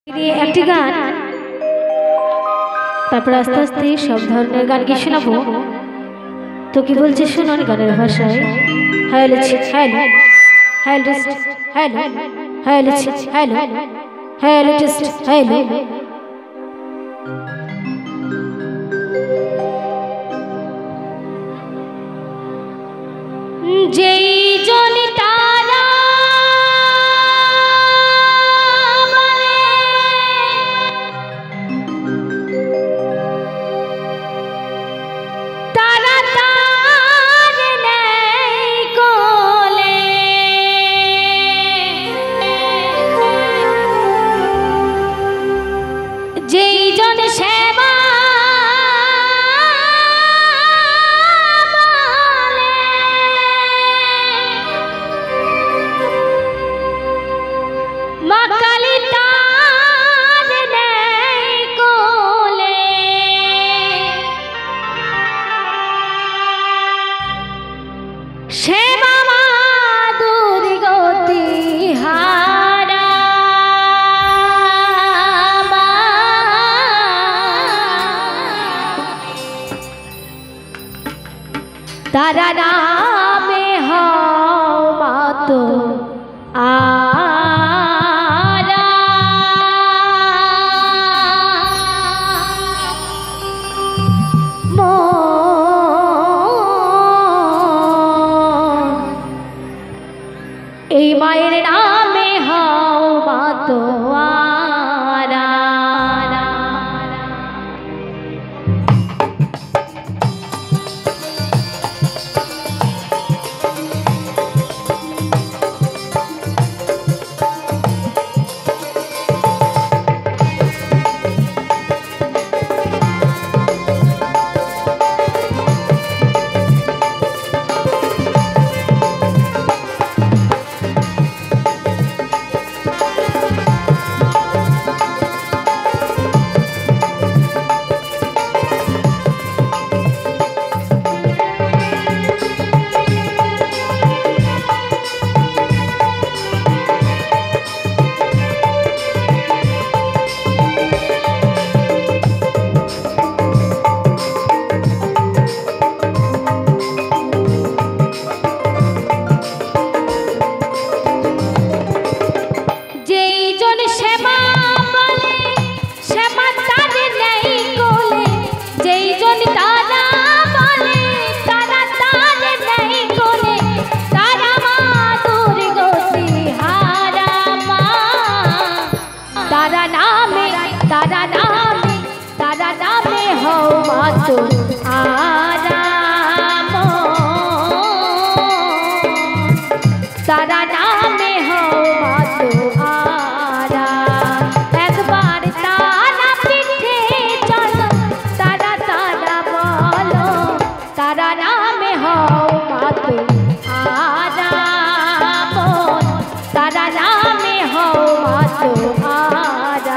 একটি গান, তারপর আস্তে আস্তে সব ধরনের গান কি শোনাবো। তো কি বলছে শুনুন গানের ভাষায়। Hello hello hello hello hello hello hello test hello. যেই জনি তারা তারা তার নেই কোলে, যেই জন সেবা মা কালী তার নেই কোলে, সেবা মা দুর্গতি হারা তারা নামে হও মাতো আরা। এই মায়ের নামে হও মাতো আরা। तारा नामे हो मातो आराम, तारा नामे हो मातो आरा। एक बार तारा पीठे चलो, तारा तारा बोलो, तारा नामे हो मातो आराम, तारा नामे हो मातो आरा।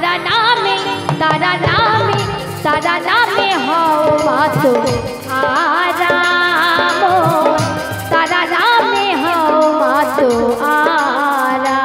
तारा नामे हओ मातो आराम तारा नामे हओ मातो आराम।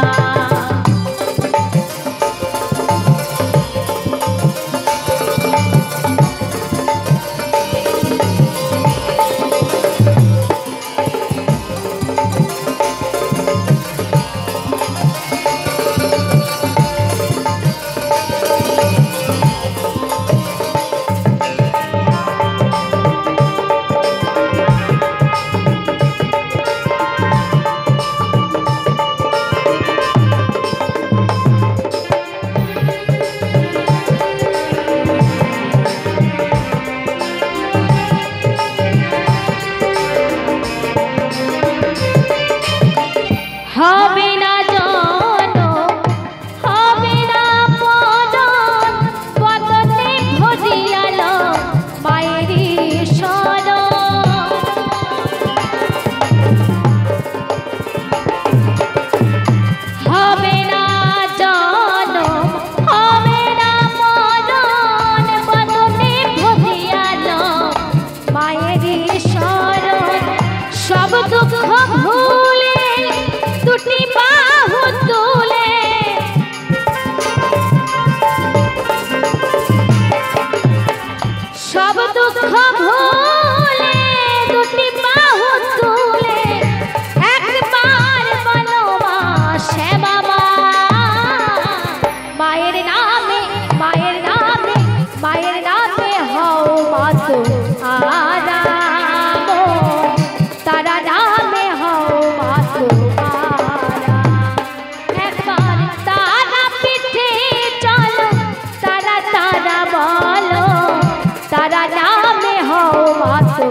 হবে না জানো হবে না মরণ বদনে ঘটিয়াল মায়েরই শরণ। হবে না জানো হবে না মরণ বদনে ঘটিয়াল মায়েরই শরণ। সব দুঃখ ভুলে দুটি বাহু তুলে সব দুঃখ ভুলে দুটি বাহু তুলে একবার বলো মা শ্যামা মা। মায়ের নামে মায়ের নামে মায়ের নামে হও মাতো আরাম তারা নামে হও মাতো तारा नामे हओ मातो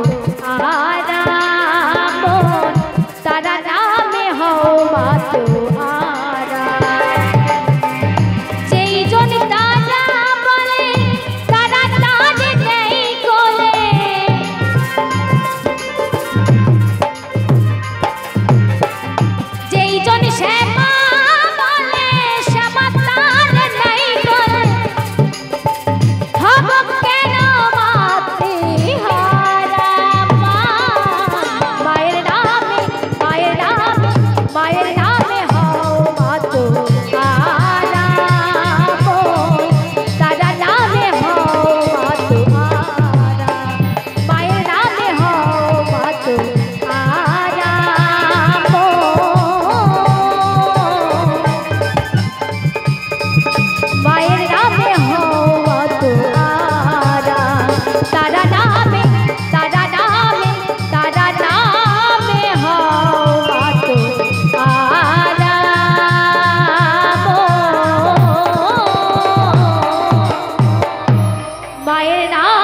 आराम तारा नामे हओ मातो आराम। जेई जन तारा बोले तारा तारे नहीं कोले जेई जन श्यामा बोले श्यामा तारे नहीं कोले। हम मायर नामे हओ मातो आराम तारा नामे हओ मातो आराम। मायर नामे हओ मातो आराम मायर नामे हओ मातो आराम। तारा नामे तारा नामे तारा नामे हओ मातो मायर नाम